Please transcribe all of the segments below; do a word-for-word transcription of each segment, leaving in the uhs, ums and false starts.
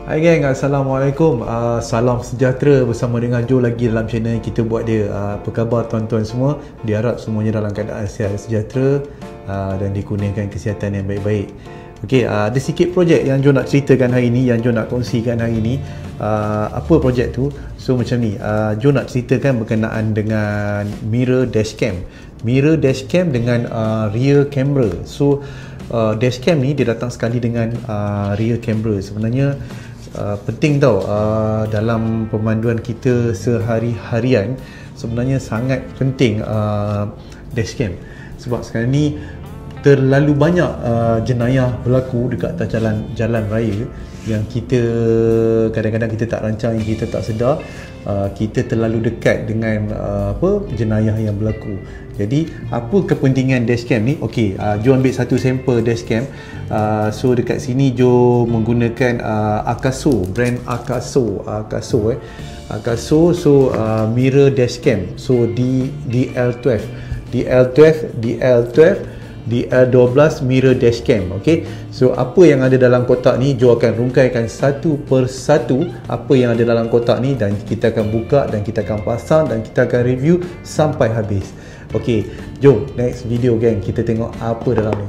Hai gang, Assalamualaikum. uh, Salam sejahtera bersama dengan Joe lagi dalam channel kita buat dia. uh, Apa khabar tuan-tuan semua? Diharap semuanya dalam keadaan sihat sejahtera uh, dan dikurniakan kesihatan yang baik-baik. Okey, uh, ada sikit projek yang Joe nak ceritakan hari ini, yang Joe nak kongsikan hari ini. uh, Apa projek tu? So macam ni, uh, Joe nak ceritakan berkenaan dengan mirror dashcam. Mirror dashcam dengan uh, rear camera. So uh, dashcam ni dia datang sekali dengan uh, rear camera. Sebenarnya Uh, penting tau uh, dalam pemanduan kita sehari-harian. Sebenarnya sangat penting uh, dashcam, sebab sekarang ni terlalu banyak uh, jenayah berlaku dekat atas jalan jalan raya yang kita kadang-kadang kita tak rancang, yang kita tak sedar. Uh, kita terlalu dekat dengan uh, apa jenayah yang berlaku. Jadi apa kepentingan dashcam ni? Okey, uh, Joe ambil satu sampel dashcam. Uh, so dekat sini Joe menggunakan uh, Akaso, brand Akaso, Akaso eh. Akaso so uh, mirror dashcam. So D DL12, DL12, DL12, D L dua belas mirror dashcam. Okey. So apa yang ada dalam kotak ni Joe akan rungkaikan satu per satu apa yang ada dalam kotak ni, dan kita akan buka dan kita akan pasang dan kita akan review sampai habis. Okey, jom next video gang, kita tengok apa dalam ni.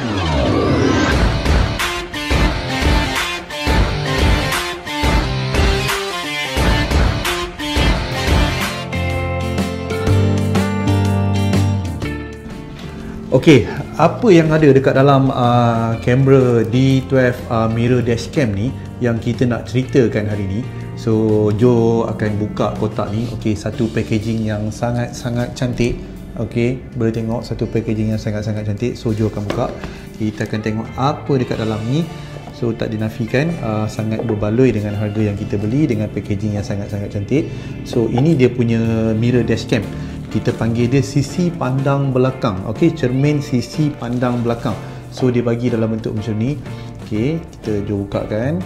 Okey, apa yang ada dekat dalam uh, kamera D twelve uh, mirror dashcam ni yang kita nak ceritakan hari ni. So Joe akan buka kotak ni. Okey, satu packaging yang sangat-sangat cantik. Okey, boleh tengok satu packaging yang sangat-sangat cantik. So Joe akan buka. Kita akan tengok apa dekat dalam ni. So tak dinafikan uh, sangat berbaloi dengan harga yang kita beli, dengan packaging yang sangat-sangat cantik. So ini dia punya mirror dashcam. Kita panggil dia sisi pandang belakang. Okey, cermin sisi pandang belakang. So dia bagi dalam bentuk macam ni. Okey, kita jom bukakan.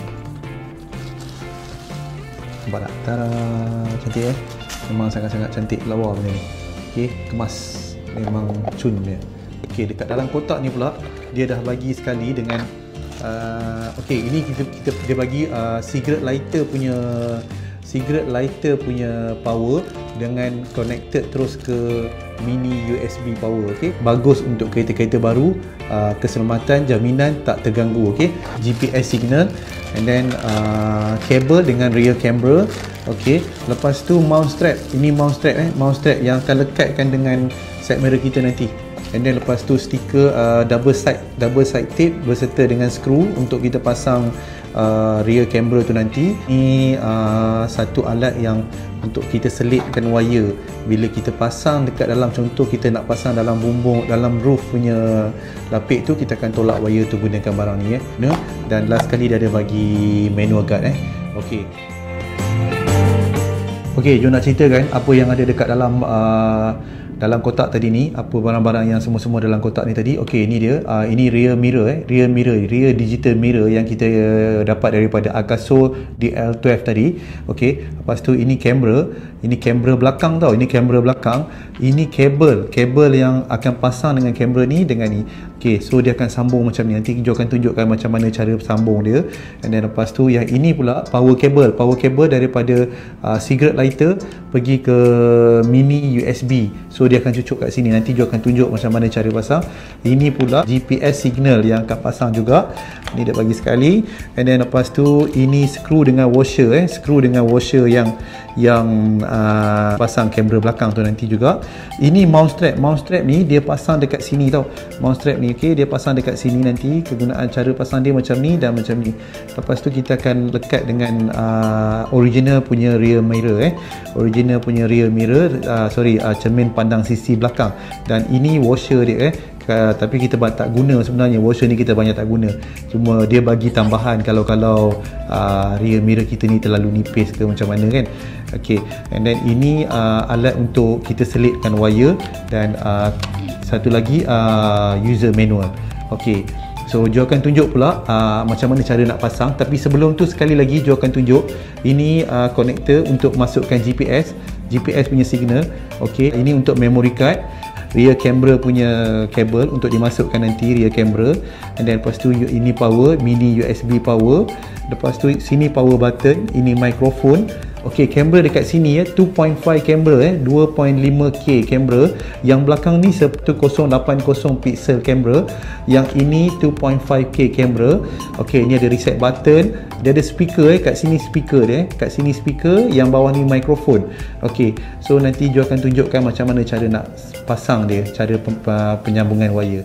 Nampak tak? Tada, cantik eh. Memang sangat-sangat cantik lawa benda ni. Okey, kemas. Memang cun dia. Okey, dekat dalam kotak ni pula dia dah bagi sekali dengan uh, okey, ini kita, kita dia bagi uh, cigarette lighter punya cigarette lighter punya power dengan connected terus ke mini U S B power. Okey, bagus untuk kereta-kereta baru, uh, keselamatan, jaminan tak terganggu. Okey, G P S signal, and then uh, kabel dengan rear camera. Okey, lepas tu mount strap. Ini mount strap eh, mount strap yang akan lekatkan dengan side mirror kita nanti. And then lepas tu stiker uh, double side double side tape berserta dengan skru untuk kita pasang uh, rear camera tu nanti. Ini uh, satu alat yang untuk kita selitkan wire bila kita pasang dekat dalam, contoh kita nak pasang dalam bumbung, dalam roof punya lapik tu, kita akan tolak wire tu gunakan barang ni eh. Dan last sekali dia ada bagi manual guard eh. Okey. Okey, jom nak ceritakan apa yang ada dekat dalam uh, dalam kotak tadi ni, apa barang-barang yang semua-semua dalam kotak ni tadi. Okey, ini dia. Uh, ini rear mirror eh, rear mirror, rear digital mirror yang kita uh, dapat daripada Akaso D L twelve tadi. Okey, lepas tu ini kamera, ini kamera belakang tau, ini kamera belakang. Ini kabel, kabel yang akan pasang dengan kamera ni dengan ni. Okey, so dia akan sambung macam ni. Nanti kita akan tunjukkan macam mana cara sambung dia. And then lepas tu yang ini pula power cable, power cable daripada uh, cigarette lighter pergi ke mini U S B. So dia akan cucuk kat sini. Nanti dia akan tunjuk macam mana cara pasang. Ini pula G P S signal yang akan pasang juga. Ini dia bagi sekali. And then lepas tu ini skru dengan washer eh, skru dengan washer yang yang uh, pasang kamera belakang tu nanti juga. Ini mount strap. Mount strap ni dia pasang dekat sini tau. Mount strap ni okey, dia pasang dekat sini nanti. Kegunaan cara pasang dia macam ni dan macam ni. Lepas tu kita akan lekat dengan uh, original punya rear mirror eh. Original punya rear mirror, uh, sorry, uh, cermin pandang sisi belakang. Dan ini washer dia eh. Uh, tapi kita tak guna sebenarnya, washer ni kita banyak tak guna, cuma dia bagi tambahan kalau-kalau uh, rear mirror kita ni terlalu nipis ke macam mana kan. Okey, and then ini uh, alat untuk kita selitkan wire, dan uh, satu lagi uh, user manual. Okey, so Joe akan tunjuk pula uh, macam mana cara nak pasang. Tapi sebelum tu sekali lagi Joe akan tunjuk ini uh, connector untuk masukkan G P S, G P S punya signal. Okey, ini untuk memory card. rear camera punya kabel untuk dimasukkan nanti rear camera. And then lepas tu ini power, mini U S B power. Lepas tu sini power button, ini microphone. Okey, kamera dekat sini ya, two point five kamera eh, two point five K kamera. Yang belakang ni one thousand eighty pixel kamera. Yang ini two point five K kamera. Okey, ni ada reset button. Dia ada speaker eh, kat sini speaker dia, eh. Kat sini speaker, yang bawah ni microphone. Okey, so nanti Jo akan tunjukkan macam mana cara nak pasang dia, cara penyambungan wire.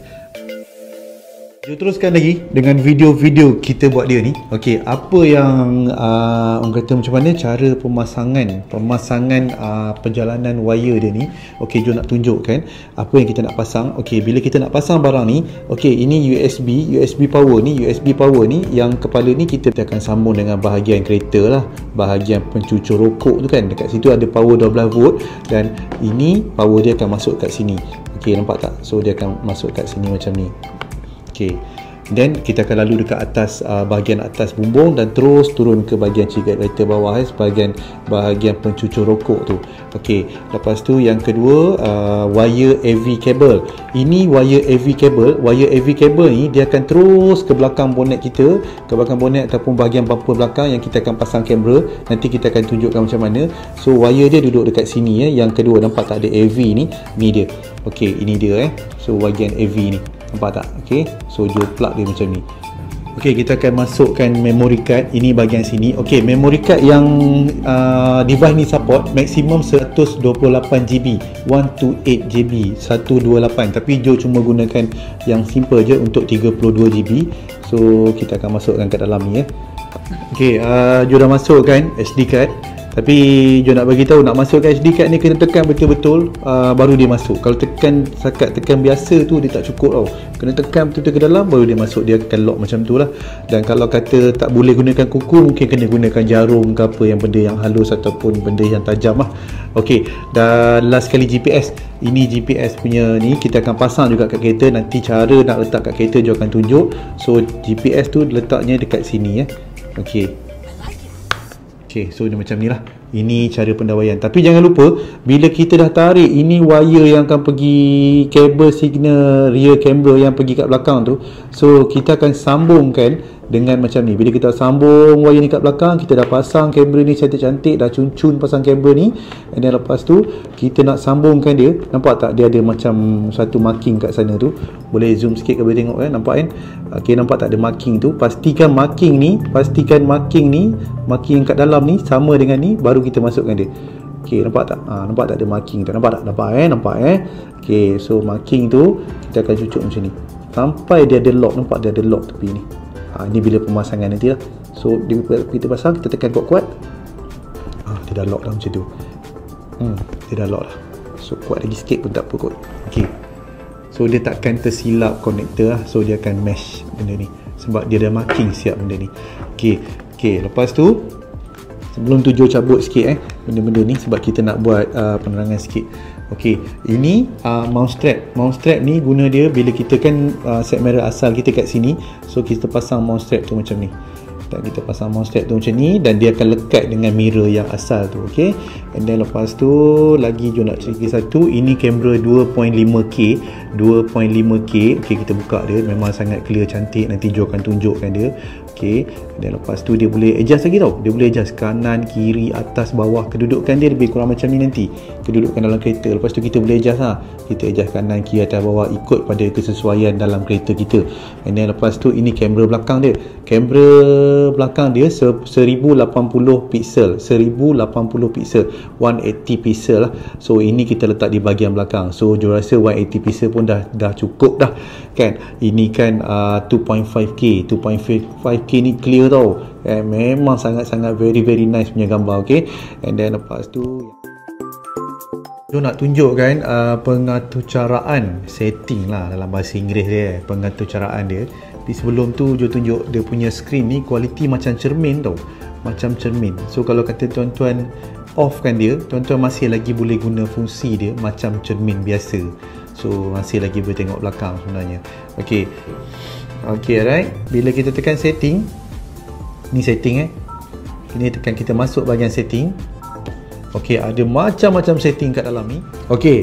Jo teruskan lagi dengan video-video kita buat dia ni. Okey, apa yang uh, orang kata macam mana cara pemasangan pemasangan uh, perjalanan wire dia ni. Okey, Jo nak tunjukkan apa yang kita nak pasang. Okey, bila kita nak pasang barang ni, okey, ini U S B, U S B power ni, U S B power ni yang kepala ni kita akan sambung dengan bahagian kereta lah, bahagian pencucur rokok tu kan. Dekat situ ada power twelve volt dan ini power dia akan masuk kat sini. Okey, nampak tak? So dia akan masuk kat sini macam ni. Okay, then kita akan lalu dekat atas uh, bahagian atas bumbung dan terus turun ke bahagian cigat kereta bawah eh, sebahagian bahagian pencucur rokok tu. Okay, lepas tu yang kedua uh, wire A V cable. Ini wire A V cable. Wire A V cable ni dia akan terus ke belakang bonet kita, ke belakang bonet ataupun bahagian bumper belakang yang kita akan pasang kamera. Nanti kita akan tunjukkan macam mana. So wire dia duduk dekat sini eh. Yang kedua, nampak tak ada A V ni? Ni dia. Okay, ini dia eh. So bahagian A V ni. Nampak tak? Okey, so Jo plug dia macam ni. Okey, kita akan masukkan memory card. Ini bahagian sini. Okey, memory card yang uh, device ni support maksimum one hundred twenty-eight G B, one hundred twenty-eight G B, one hundred twenty-eight. Tapi Jo cuma gunakan yang simple je untuk thirty-two G B. So kita akan masukkan kat dalam ni ya. Okey, uh, Jo dah masukkan S D card. Tapi Jo nak bagi tahu, nak masukkan S D card ni kena tekan betul-betul uh, baru dia masuk. Kalau tekan sakat tekan biasa tu dia tak cukup tau. Kena tekan betul-betul ke dalam baru dia masuk. Dia akan lock macam tu lah. Dan kalau kata tak boleh gunakan kuku, mungkin kena gunakan jarum ke apa, yang benda yang halus ataupun benda yang tajam lah. Okey, dan last kali G P S. Ini G P S punya ni kita akan pasang juga kat kereta. Nanti cara nak letak kat kereta Jo akan tunjuk. So G P S tu letaknya dekat sini ya. Okey. Okay, so dia macam ni lah. Ini cara pendawaian. Tapi jangan lupa, bila kita dah tarik, ini wire yang akan pergi kabel signal rear camera yang pergi kat belakang tu. So kita akan sambungkan dengan macam ni. Bila kita sambung wire ni kat belakang, kita dah pasang kamera ni cantik-cantik, dah cun-cun pasang kamera ni. And then lepas tu kita nak sambungkan dia. Nampak tak dia ada macam satu marking kat sana tu. Boleh zoom sikit ke boleh tengok kan, nampak kan? Okey, nampak tak ada marking tu? Pastikan marking ni, pastikan marking ni, marking kat dalam ni sama dengan ni, baru kita masukkan dia. Okey, nampak tak? Ha, nampak tak ada marking tu? Nampak tak? Nampak eh? Nampak eh? Okey, so marking tu kita akan cucuk macam ni sampai dia ada lock. Nampak dia ada lock tepi ni. Ha, ni bila pemasangan nanti lah. So dia, kita pasang, kita tekan kuat-kuat. Ha, dia dah lock dah macam tu. Hmm, dia dah lock dah. So kuat lagi sikit pun tak apa kot. Okey. So dia takkan tersilap konektor lah. So dia akan mesh benda ni sebab dia dah marking siap benda ni. Okey. Okey, lepas tu sebelum tu Jo cabut sikit eh benda-benda ni sebab kita nak buat uh, penerangan sikit. Okey, ini uh, mount strap. Mount strap ni guna dia bila kita kan uh, set merah asal kita kat sini. So kita pasang mount strap tu macam ni. Dan kita pasang mount strap tu macam ni dan dia akan lekat dengan mirror yang asal tu. Okey. And then lepas tu lagi Jo nak cerita satu, ini kamera two point five K, two point five K. Okey, kita buka dia, memang sangat clear, cantik. Nanti Jo akan tunjukkan dia. Okey, dan lepas tu dia boleh adjust lagi tau. Dia boleh adjust kanan, kiri, atas, bawah. Kedudukan dia lebih kurang macam ni nanti. Kedudukan dalam kereta. Lepas tu kita boleh adjust lah. Kita adjust kanan, kiri, atas, bawah ikut pada kesesuaian dalam kereta kita. And then lepas tu ini kamera belakang dia. Kamera belakang dia one thousand eighty pixel. one thousand eighty pixel. one hundred eighty pixel lah. So ini kita letak di bahagian belakang. So Jo rasa one hundred eighty pixel pun dah dah cukup dah. Kan? Ini kan uh, two point five K. two point five K ni clear tau. Eh, memang sangat-sangat very very nice punya gambar. Okay. And then lepas tu Jo nak tunjukkan uh, pengaturcaraan setting lah dalam bahasa Inggeris dia. Pengaturcaraan dia. Di sebelum tu Jo tunjuk dia punya screen ni kualiti macam cermin tau. Macam cermin. So kalau kata tuan-tuan off kan dia, tuan-tuan masih lagi boleh guna fungsi dia macam cermin biasa. So masih lagi boleh tengok belakang sebenarnya. Okey. Okey, alright. Bila kita tekan setting, ni setting eh. Ini tekan kita masuk bahagian setting. Okey, ada macam-macam setting kat dalam ni. Okey.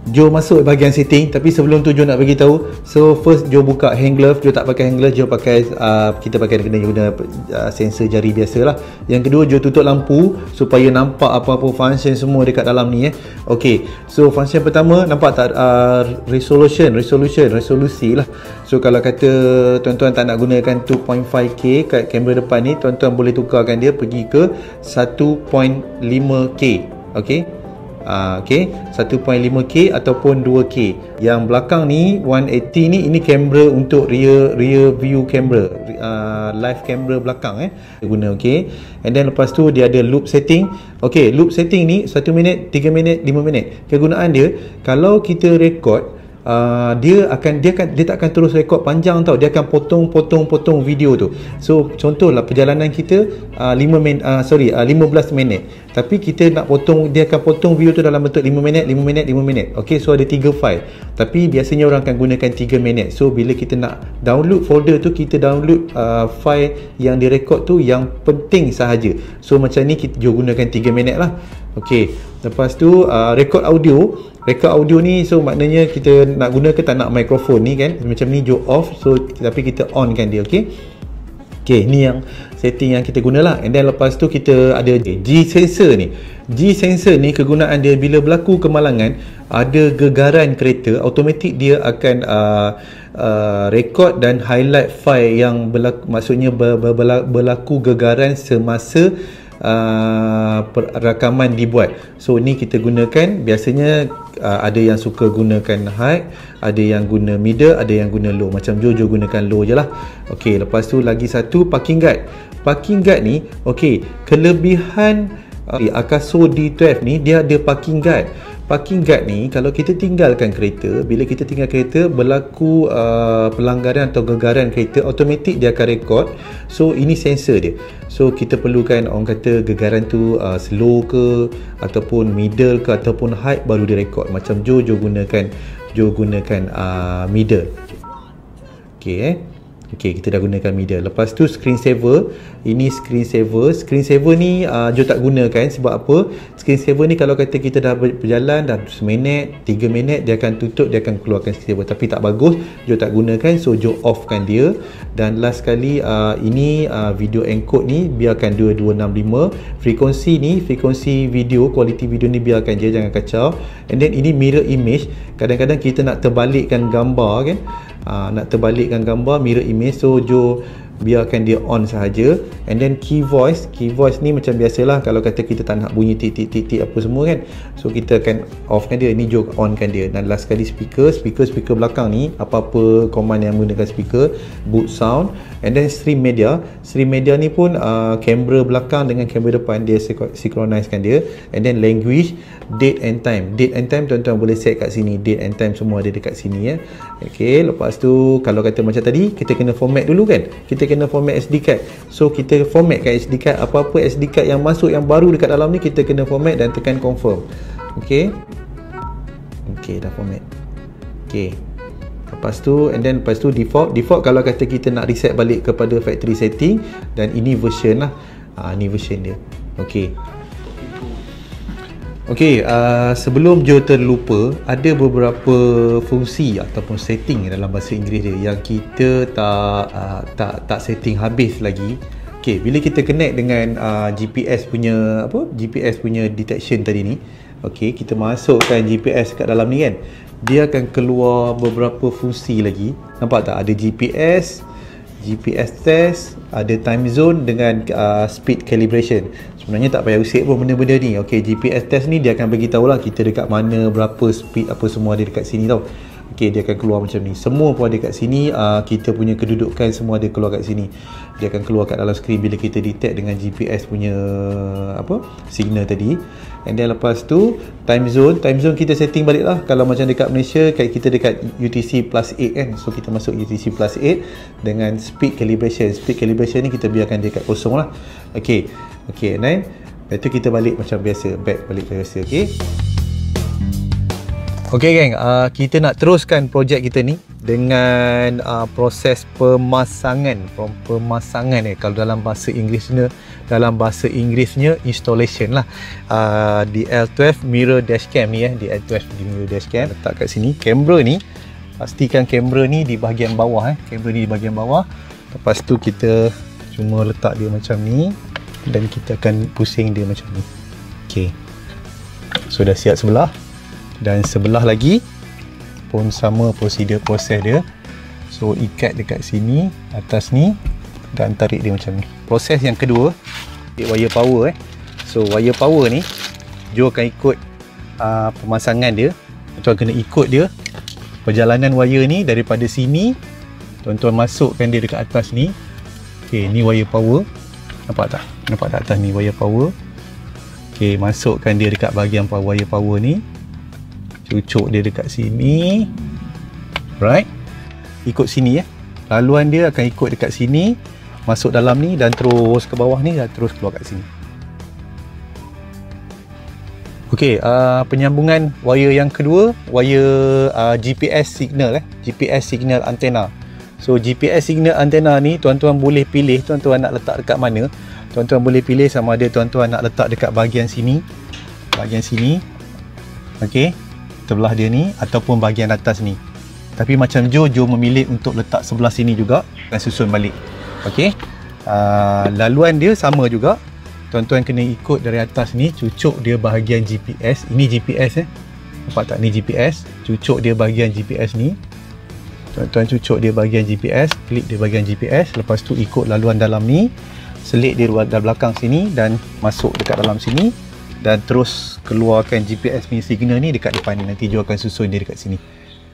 Joe masuk bahagian setting, tapi sebelum tu Joe nak bagi tahu. So first Joe buka hand glove. Joe tak pakai hand glove, Joe pakai uh, kita pakai kena guna uh, sensor jari biasalah. Yang kedua, Joe tutup lampu supaya nampak apa-apa function semua dekat dalam ni eh. Okey. So function pertama nampak tak uh, resolution, resolution, resolusi lah. So kalau kata tuan-tuan tak nak gunakan two point five K kat kamera depan ni, tuan-tuan boleh tukarkan dia pergi ke one point five K. Okey. Uh, okay, one point five K ataupun two K. Yang belakang ni one eighty ni, ini kamera untuk rear rear view camera, uh, live camera belakang eh guna. Okay, and then lepas tu dia ada loop setting. Okay, loop setting ni one minit, three minit, five minit. Kegunaan dia, kalau kita record, Uh, dia akan dia akan dia tak akan terus rekod panjang tau, dia akan potong-potong-potong video tu. So contohlah perjalanan kita uh, five min uh, sorry uh, fifteen minit, tapi kita nak potong, dia akan potong video tu dalam bentuk five minit, five minit, five minit. Okey, so ada tiga file, tapi biasanya orang akan gunakan three minit. So bila kita nak download folder tu, kita download uh, file yang direkod tu yang penting sahaja. So macam ni kita gunakan three minit lah. Okey, lepas tu uh, record audio. Record audio ni, so maknanya kita nak guna ke tak nak mikrofon ni kan, macam ni Joe off, so tapi kita on kan dia. Okey, okey, ni yang setting yang kita gunalah. And then lepas tu kita ada G sensor ni. G sensor ni kegunaan dia, bila berlaku kemalangan, ada gegaran kereta, automatik dia akan uh, uh, record dan highlight file yang berlaku, maksudnya ber, ber, berlaku gegaran semasa Uh, rakaman dibuat. So ni kita gunakan, biasanya uh, ada yang suka gunakan high, ada yang guna middle, ada yang guna low. Macam Jojo gunakan low je lah. Okey, lepas tu lagi satu parking guard. Parking guard ni, okey, kelebihan uh, Akaso D twelve ni, dia ada parking guard. Parking guard ni, kalau kita tinggalkan kereta, bila kita tinggal kereta, berlaku uh, pelanggaran atau gegaran kereta, automatik dia akan rekod. So ini sensor dia. So kita perlukan, orang kata gegaran tu uh, slow ke, ataupun middle ke, ataupun high, baru dia rekod. Macam Joe, Joe gunakan Joe gunakan uh, middle. Okay eh Okey, kita dah gunakan middle. Lepas tu screen saver. Ini screen saver. Screen saver ni uh, Joe tak gunakan sebab apa? Screen saver ni kalau kata kita dah berjalan dah seminit, tiga minit, dia akan tutup, dia akan keluarkan screen saver. Tapi tak bagus, Joe tak gunakan, so Joe offkan dia. Dan last sekali uh, ini uh, video encode ni biarkan dua dua enam lima. Frekuensi ni, frekuensi video, quality video ni biarkan je, jangan kacau. And then ini mirror image. Kadang-kadang kita nak terbalikkan gambar kan. Uh, nak terbalikkan gambar, mirror image, so Joe biarkan dia on sahaja. And then key voice. Key voice ni macam biasalah, kalau kata kita tak nak bunyi tik tik tik tik apa semua kan, so kita akan offkan dia. Ni Joe onkan dia. Dan last sekali speaker. Speaker speaker belakang ni, apa-apa command yang menggunakan speaker, boot sound. And then stream media. Stream media ni pun uh, kamera belakang dengan kamera depan, dia synchronizekan dia. And then language, date and time. Date and time tuan-tuan boleh set kat sini. Date and time semua ada dekat sini ya. Okey, lepas tu kalau kata macam tadi, kita kena format dulu kan. Kita kena format S D card. So kita formatkan S D card, apa-apa S D card yang masuk yang baru dekat dalam ni, kita kena format dan tekan confirm. Okey. Okey, dah format. Okey. Lepas tu, and then lepas tu default. Default kalau kata kita nak reset balik kepada factory setting, dan ini version lah. Ha, ni version dia. Okey. Okey, uh, sebelum Joe terlupa, ada beberapa fungsi ataupun setting dalam bahasa Inggeris dia yang kita tak uh, tak tak setting habis lagi. Okey, bila kita connect dengan uh, G P S punya apa? G P S punya detection tadi ni. Okey, kita masukkan G P S kat dalam ni kan. Dia akan keluar beberapa fungsi lagi. Nampak tak? Ada G P S, G P S test, ada time zone dengan uh, speed calibration. Sebenarnya tak payah usik pun benda-benda ni. Okey, G P S test ni dia akan bagi tahulah kita dekat mana, berapa speed, apa semua ada dekat sini tau. Okey, dia akan keluar macam ni. Semua pun ada kat sini. Uh, kita punya kedudukan semua ada keluar kat sini. Dia akan keluar kat dalam skrin bila kita detect dengan G P S punya apa? Signal tadi. And then lepas tu time zone. Time zone kita setting balik lah. Kalau macam dekat Malaysia, kita dekat U T C plus eight kan. So kita masuk U T C plus eight dengan speed calibration. Speed calibration ni kita biarkan dia kat kosong lah. Okey. Okey, then lepas tu kita balik macam biasa, back balik macam biasa. Okey. Okey geng, uh, kita nak teruskan projek kita ni dengan uh, proses pemasangan pemasangan eh kalau dalam bahasa Inggerisnya dalam bahasa Inggerisnya installation lah. uh, di L dua belas mirror dashcam ni eh di L dua belas di mirror dashcam letak kat sini. Kamera ni pastikan kamera ni di bahagian bawah eh kamera ni di bahagian bawah. Lepas tu kita cuma letak dia macam ni dan kita akan pusing dia macam ni. Okey, so dah siap sebelah, dan sebelah lagi pun sama prosedur proses dia. So ikat dekat sini atas ni dan tarik dia macam ni. Proses yang kedua, wire power eh. So wire power ni Jo akan ikut uh, pemasangan dia. Tuan kena ikut dia perjalanan wire ni daripada sini. Tuan-tuan masukkan dia dekat atas ni. Okey, ni wire power. Nampak tak? Nampak tak atas ni wire power? Okey, masukkan dia dekat bahagian wire power ni. Cucuk dia dekat sini. Right, ikut sini ya. Laluan dia akan ikut dekat sini, masuk dalam ni dan terus ke bawah ni dan terus keluar kat sini. Okey, uh, penyambungan wire yang kedua, wire uh, G P S signal eh, G P S signal antena. So G P S signal antena ni tuan-tuan boleh pilih tuan-tuan nak letak dekat mana. Tuan-tuan boleh pilih sama ada tuan-tuan nak letak dekat bahagian sini, bahagian sini. Okey, sebelah dia ni ataupun bahagian atas ni. Tapi macam Jo, Jo memilih untuk letak sebelah sini juga dan susun balik. Okey, uh, laluan dia sama juga. Tuan-tuan kena ikut dari atas ni, cucuk dia bahagian G P S. Ini G P S eh, nampak tak? Ni G P S. Cucuk dia bahagian G P S ni. Tuan-tuan cucuk dia bahagian G P S, klik dia bahagian G P S. Lepas tu ikut laluan dalam ni, selit dia dari belakang sini dan masuk dekat dalam sini. Dan terus keluarkan G P S punya signal ni dekat depan ni. Nanti Jo akan susun dia dekat sini.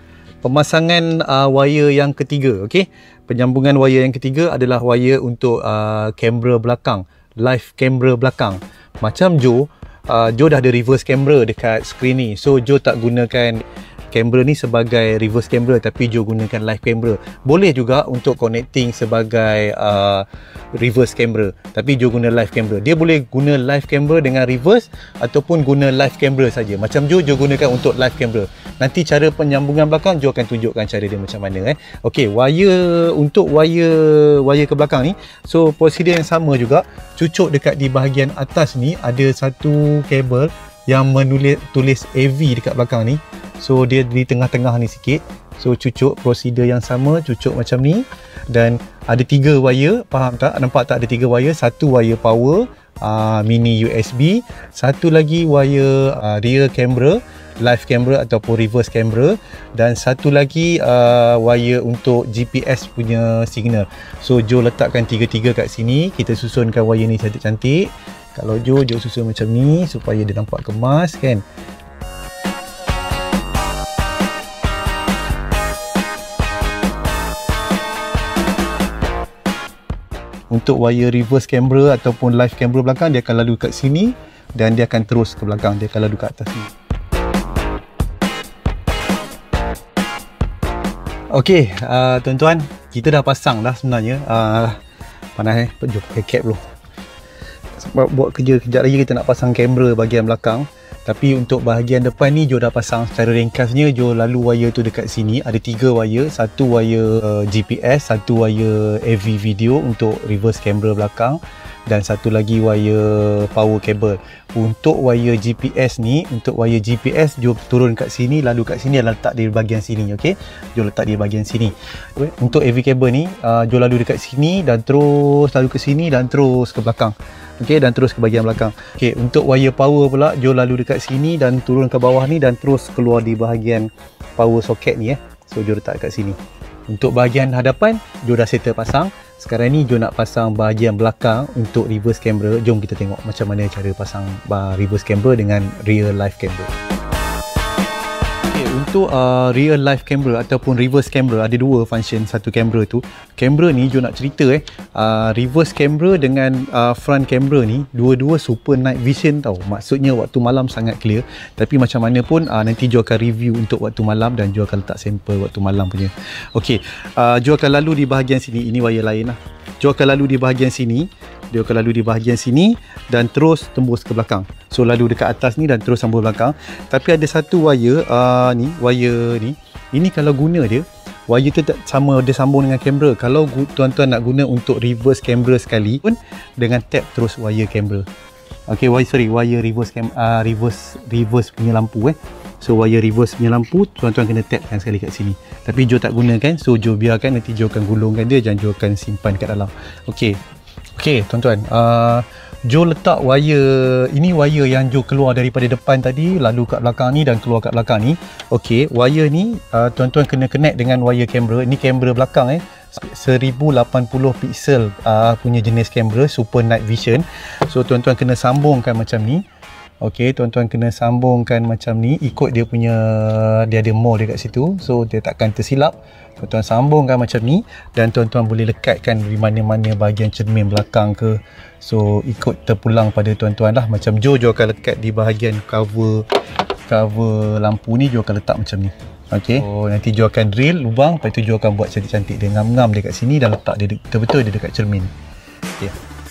Pemasangan uh, wire yang ketiga, okey. Penyambungan wire yang ketiga adalah wire untuk uh, kamera belakang, live kamera belakang. Macam Jo, uh, Jo dah ada reverse camera dekat skrin ni. So Jo tak gunakan kamera ni sebagai reverse camera, tapi Jo gunakan live camera. Boleh juga untuk connecting sebagai uh, reverse camera, tapi Jo guna live camera. Dia boleh guna live camera dengan reverse ataupun guna live camera saja. Macam Jo, Jo gunakan untuk live camera. Nanti cara penyambungan belakang Jo akan tunjukkan cara dia macam mana eh. Okey, wire untuk wire wire ke belakang ni, so prosedur yang sama juga. Cucuk dekat di bahagian atas ni ada satu kabel yang menulis tulis A V dekat belakang ni. So dia di tengah-tengah ni sikit. So cucuk prosedur yang sama, cucuk macam ni. Dan ada tiga wire, faham tak? Nampak tak ada tiga wire? Satu wire power, uh, mini U S B. Satu lagi wire uh, rear camera, live camera ataupun reverse camera. Dan satu lagi uh, wire untuk G P S punya signal. So Jo letakkan tiga-tiga kat sini. Kita susunkan wire ni cantik-cantik. Kalau Jo, Jo susun macam ni supaya dia nampak kemas kan. Untuk wire reverse camera ataupun live camera belakang, dia akan lalu kat sini dan dia akan terus ke belakang. Dia akan lalu ke atas ni. Okey, uh, tuan-tuan, kita dah pasang dah sebenarnya. Uh, panas eh, jom pakai cap dulu. Sebab buat kerja kejap lagi kita nak pasang kamera bahagian belakang. Tapi untuk bahagian depan ni Jo dah pasang secara ringkasnya. Jo lalu wire tu dekat sini. Ada tiga wire. Satu wire uh, G P S, satu wire A V video untuk reverse camera belakang, dan satu lagi wire power cable. Untuk wire G P S ni, untuk wire G P S Jo turun kat sini, lalu kat sini, dan letak di bahagian sini. Okey, Jo letak di bahagian sini. Untuk A V cable ni uh, Jo lalu dekat sini dan terus lalu ke sini dan terus ke belakang. Okey, dan terus ke bahagian belakang. Okey, untuk wire power pula Jo lalu dekat sini dan turun ke bawah ni dan terus keluar di bahagian power socket ni eh. So Jo letak kat sini. Untuk bahagian hadapan Jo dah settle pasang. Sekarang ni Jo nak pasang bahagian belakang untuk reverse camera. Jom kita tengok macam mana cara pasang reverse camera dengan rear live camera. Okay, untuk uh, rear live camera ataupun reverse camera ada dua function satu kamera tu. Kamera ni Jo nak cerita eh uh, reverse camera dengan uh, front camera ni dua-dua super night vision tau. Maksudnya waktu malam sangat clear. Tapi macam mana pun uh, nanti Jo akan review untuk waktu malam dan Jo akan letak sampel waktu malam punya. Okey, uh, Jo akan lalu di bahagian sini. Ini wire lain lah. Jo akan lalu di bahagian sini. Dia akan lalu di bahagian sini dan terus tembus ke belakang. So lalu dekat atas ni dan terus sambung belakang. Tapi ada satu wire uh, ni, wire ni. Ini kalau guna dia wire tu tak sama dia sambung dengan kamera. Kalau tuan-tuan nak guna untuk reverse kamera sekali pun, dengan tap terus wire kamera. Okey, wire sorry, wire reverse cam uh, reverse reverse punya lampu eh. So wire reverse punya lampu tuan-tuan kena tapkan sekali kat sini. Tapi Jo tak gunakan, so Jo biarkan, nanti Jo akan gulungkan dia dan Jo akan simpan kat dalam. Okey. Okey, tuan-tuan, uh, Jo letak wire, ini wire yang Jo keluar daripada depan tadi, lalu kat belakang ni dan keluar kat belakang ni. Okey, wire ni uh, tuan-tuan kena connect dengan wire kamera. Ini kamera belakang eh. seribu lapan puluh pixel uh, punya jenis kamera super night vision. So tuan-tuan kena sambungkan macam ni. Okey, tuan-tuan kena sambungkan macam ni, ikut dia punya, dia ada mode dekat situ, so dia takkan tersilap. Tuan-tuan sambungkan macam ni dan tuan-tuan boleh lekatkan di mana-mana bahagian cermin belakang ke. So ikut terpulang pada tuan-tuan lah. Macam Jo, Jo akan lekat di bahagian cover cover lampu ni, Jo akan letak macam ni. Okey, so nanti Jo akan drill lubang, lepas tu Jo akan buat cantik-cantik dia ngam-ngam dekat sini dan letak dia betul-betul dia dekat cermin. Okey.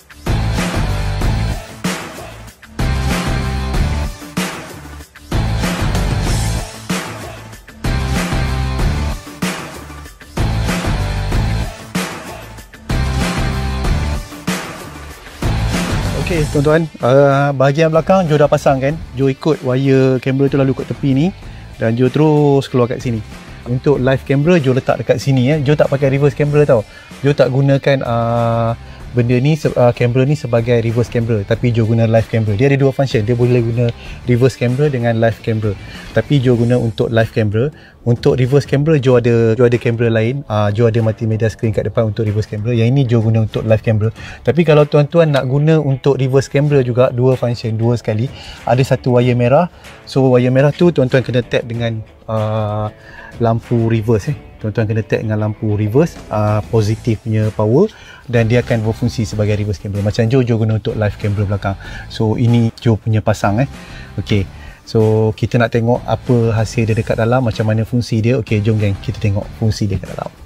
Okey tuan-tuan, uh, bahagian belakang Jo dah pasang kan. Jo ikut wire kamera tu lalu kat tepi ni dan Jo terus keluar kat sini. Untuk live camera Jo letak dekat sini eh. Jo tak pakai reverse camera tau. Jo tak gunakan uh, benda ni, uh, kamera ni sebagai reverse camera, tapi Jo guna live camera. Dia ada dua function. Dia boleh guna reverse camera dengan live camera. Tapi Jo guna untuk live camera. Untuk reverse camera Jo ada Jo ada kamera lain. Uh, Jo ada multimedia screen kat depan untuk reverse camera. Yang ini Jo guna untuk live camera. Tapi kalau tuan-tuan nak guna untuk reverse camera juga, dua function, dua sekali. Ada satu wire merah. So wire merah tu tuan-tuan kena tap dengan uh, lampu reverse eh. Tuan-tuan kena tap dengan lampu reverse uh, positif punya power dan dia akan berfungsi sebagai reverse camera. Macam Jo, Jo guna untuk live camera belakang. So ini Jo punya pasang eh. Okey. So kita nak tengok apa hasil dia dekat dalam, macam mana fungsi dia. Okey, jom geng kita tengok fungsi dia kat dalam.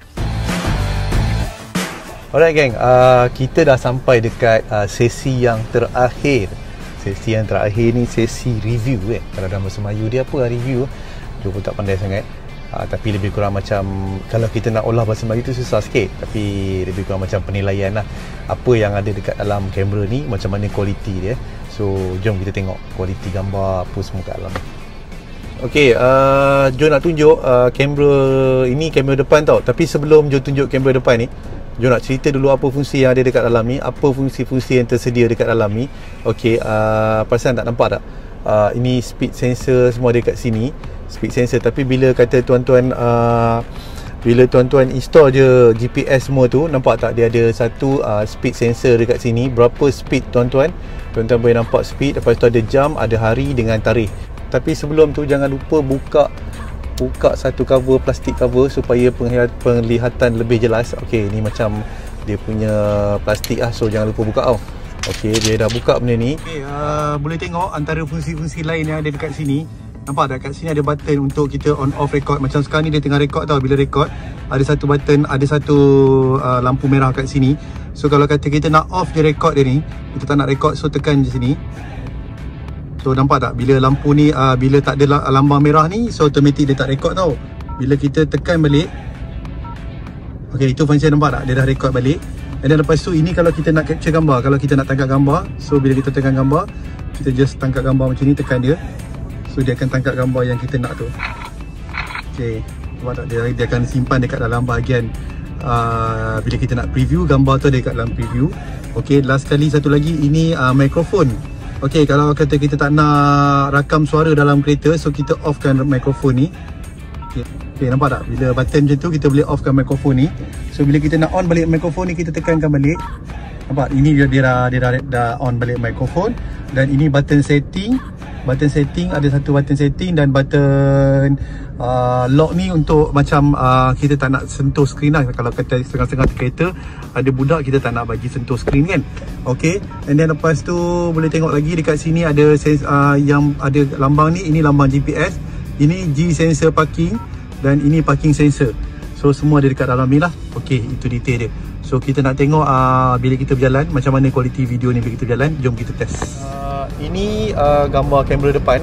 Alright geng, uh, kita dah sampai dekat uh, sesi yang terakhir. Sesi yang terakhir ni sesi review eh. Kalau dalam bahasa Melayu dia apa review? Jo pun tak pandai sangat. Uh, tapi lebih kurang macam, kalau kita nak olah bahasa Melayu tu susah sikit, tapi lebih kurang macam penilaian lah apa yang ada dekat dalam kamera ni, macam mana kualiti dia. So jom kita tengok kualiti gambar apa semua kat dalam. Ok, uh, Jo nak tunjuk uh, kamera ini, kamera depan tau. Tapi sebelum Jo tunjuk kamera depan ni, Jo nak cerita dulu apa fungsi yang ada dekat dalam ni, apa fungsi-fungsi yang tersedia dekat dalam ni. Ok, uh, perasan tak, nampak tak? Uh, ini speed sensor semua ada kat sini, speed sensor. Tapi bila kata tuan-tuan uh, bila tuan-tuan install je G P S semua tu, nampak tak dia ada satu uh, speed sensor dekat sini. Berapa speed tuan-tuan, tuan-tuan boleh nampak speed. Lepas tu ada jam, ada hari dengan tarikh. Tapi sebelum tu jangan lupa buka buka satu cover, plastik cover, supaya penglihatan lebih jelas. Ok, ni macam dia punya plastik lah, so jangan lupa buka tau. Ok, dia dah buka benda ni. Okay, uh, boleh tengok antara fungsi-fungsi lain yang ada dekat sini. Nampak tak, kat sini ada button untuk kita on off record. Macam sekarang ni dia tengah record tau. Bila record ada satu button, ada satu uh, lampu merah kat sini. So kalau kata kita nak off je record dia ni, kita tak nak record, so tekan je sini. So nampak tak, bila lampu ni uh, bila tak ada lambang merah ni, so automatic dia tak record tau. Bila kita tekan balik, ok, itu function, nampak tak, dia dah record balik. Dan lepas tu ini kalau kita nak capture gambar, kalau kita nak tangkap gambar, so bila kita tekan gambar, kita just tangkap gambar macam ni, tekan dia. So dia akan tangkap gambar yang kita nak tu. Ok, nampak tak, dia, dia akan simpan dekat dalam bahagian uh, bila kita nak preview, gambar tu ada dekat dalam preview. Ok, last kali satu lagi, ini uh, mikrofon. Ok, kalau kata kita tak nak rakam suara dalam kereta, so kita offkan mikrofon ni. Ok, okay, nampak tak, bila button macam tu kita boleh offkan mikrofon ni. So bila kita nak on balik mikrofon ni, kita tekankan balik. Nampak, ini dia, dia, dah, dia dah, dah on balik mikrofon. Dan ini button setting. Button setting, ada satu button setting dan button uh, lock ni untuk macam uh, kita tak nak sentuh skrin lah. Kalau kata setengah-setengah kereta ada budak, kita tak nak bagi sentuh skrin kan. Ok, and then lepas tu boleh tengok lagi dekat sini ada sense, uh, yang ada lambang ni, ini lambang G P S. Ini G sensor parking dan ini parking sensor. So semua ada dekat dalam ni lah. Ok, itu detail dia. So kita nak tengok uh, bila kita berjalan, macam mana kualiti video ni bila kita berjalan. Jom kita test. uh, Ini uh, gambar kamera depan.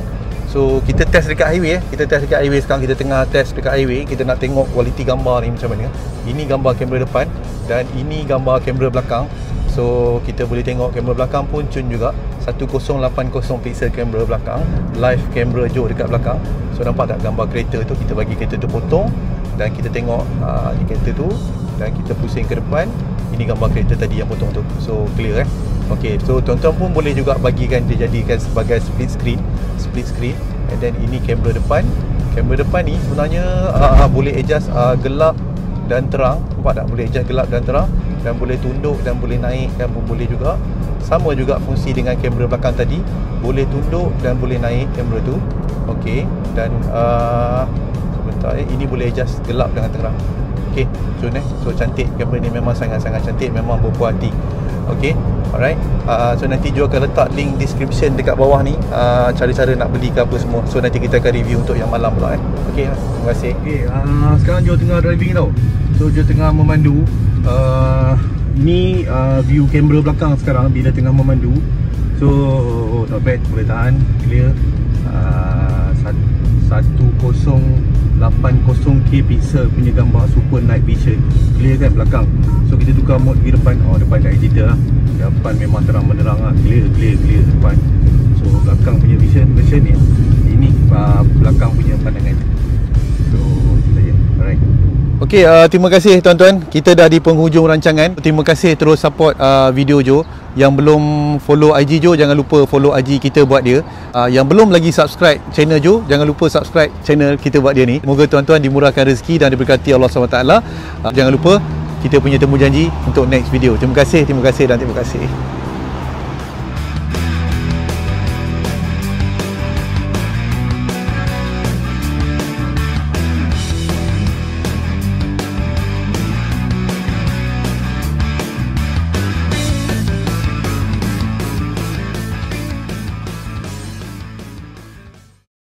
So kita test dekat highway eh. Kita test dekat highway sekarang, kita tengah test dekat highway. Kita nak tengok kualiti gambar ni macam mana. Ini gambar kamera depan dan ini gambar kamera belakang. So kita boleh tengok kamera belakang pun cun juga, ten lapan puluh pixel kamera belakang, live kamera jauh dekat belakang. So nampak tak gambar kereta tu, kita bagi kereta tu potong dan kita tengok uh, ni kereta tu dan kita pusing ke depan. Ini gambar kereta tadi yang potong tu. So clear eh. Okey, so tuan-tuan pun boleh juga bagikan dia jadikan sebagai split screen, split screen. And then ini kamera depan. Kamera depan ni sebenarnya uh, boleh adjust uh, gelap dan terang. Nampak tak? Boleh adjust gelap dan terang, dan boleh tunduk dan boleh naikkan pun boleh juga. Sama juga fungsi dengan kamera belakang tadi, boleh tunduk dan boleh naik kamera tu. Okey, dan uh, sebentar eh, ini boleh adjust gelap dengan terang. Okey, cun eh. So cantik, kamera ni memang sangat-sangat cantik, memang berpuas hati. Okey, alright. Uh, so nanti Jo akan letak link description dekat bawah ni, uh, cara-cara nak beli ke apa semua. So nanti kita akan review untuk yang malam pula eh. Okey, terima kasih. Okey, uh, sekarang Jo tengah driving tau. So Jo tengah memandu. Uh, ni uh, view kamera belakang sekarang bila tengah memandu. So not bad, boleh tahan, clear. Uh, ten lapan puluh K pixel punya gambar, super night vision, clear kan belakang. So kita tukar mode pergi depan. Oh, depan tak digital lah, depan memang terang benderang lah, clear clear clear depan. So belakang punya vision version ni, ini uh, belakang punya pandangan. So itu saja. Alright. Okey, uh, terima kasih tuan-tuan. Kita dah di penghujung rancangan. Terima kasih terus support uh, video Jo. Yang belum follow I G Jo, jangan lupa follow I G kita buat dia. uh, Yang belum lagi subscribe channel Jo, jangan lupa subscribe channel kita buat dia ni. Semoga tuan-tuan dimurahkan rezeki dan diberkati Allah subhanahu wa taala. uh, Jangan lupa, kita punya temu janji untuk next video. Terima kasih, terima kasih dan terima kasih.